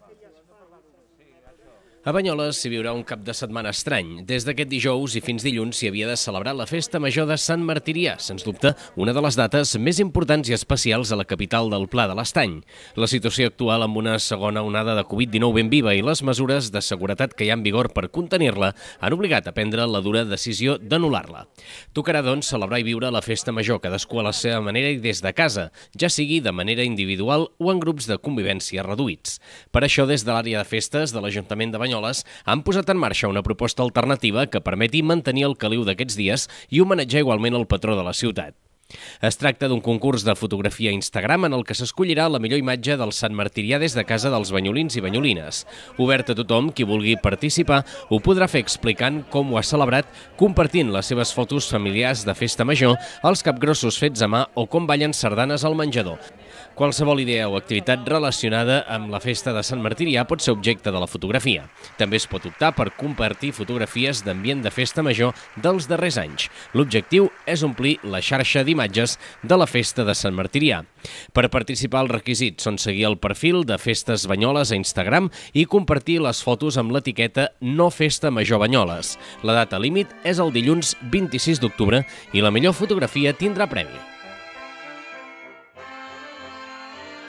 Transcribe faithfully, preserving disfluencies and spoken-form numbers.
A Banyoles s'hi viurà un cap de setmana estrany. Des d'aquest dijous i fins dilluns s'hi havia de celebrar la Festa Major de Sant Martirià, sens dubte una de les dates més importants i especials a la capital del Pla de l'Estany. La situació actual amb una segona onada de Covid dinou ben viva i les mesures de seguretat que hi ha en vigor per contenir-la han obligat a prendre la dura decisió d'anul·lar-la. Tocarà, doncs, celebrar i viure la Festa Major, cadascú a la seva manera i des de casa, ja sigui de manera individual o en grups de convivència reduïts. Per això, des de l'àrea de festes de l'Ajuntament de Banyoles han posat en marxa una proposta alternativa que permeti mantenir el caliu d'aquests dies i homenatjar igualment el patró de la ciutat. Es tracta d'un concurs de fotografia a Instagram en el que s'escollirà la millor imatge del Sant Martirià des de casa dels banyolins i banyolines. Obert a tothom, qui vulgui participar ho podrà fer explicant com ho ha celebrat, compartint les seves fotos familiars de festa major, els capgrossos fets a mà o com ballen sardanes al menjador. Qualsevol idea o activitat relacionada amb la festa de Sant Martirià pot ser objecte de la fotografia. També es pot optar per compartir fotografies d'ambient de festa major dels darrers anys. L'objectiu és omplir la xarxa d'imatges de la festa de Sant Martirià. Per participar, els requisits són seguir el perfil de Festes Banyoles a Instagram i compartir les fotos amb l'etiqueta No Festa Major Banyoles. La data límit és el dilluns vint-i-sis d'octubre i la millor fotografia tindrà premi.